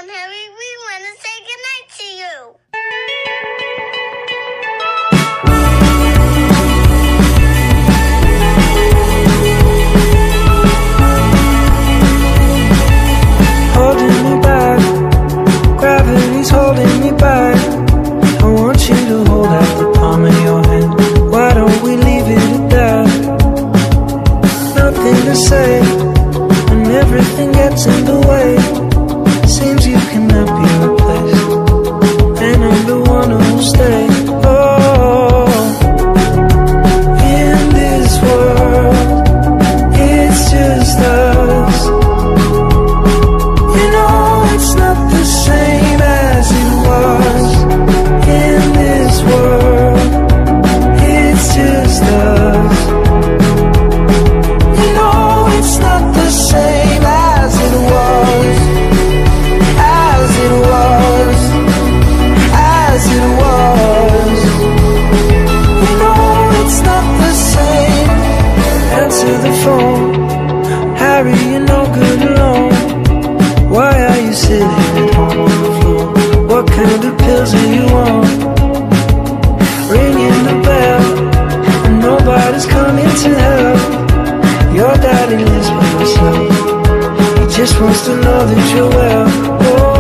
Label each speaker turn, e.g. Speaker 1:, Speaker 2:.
Speaker 1: on, Harry. We want to say goodnight to you.
Speaker 2: Holding me back, gravity's holding me back. I want you to hold out the palm of your hand. Why don't we leave it at that? Nothing to say, and everything gets in the way. Seems you cannot be replaced, and I'm the one who'll stay. Oh, in this world, it's just us. You know it's not the same as it was. In this world, it's just us. You know it's not the same as it was. As it was. As it was. You know it's not the same. Answer the phone, Harry, you're no good alone. Why are you sitting at home on the floor? What kind of pills are you on? Ringing the bell, and nobody's coming to help. Your daddy lives by himself. He just wants to know that you're well. Oh,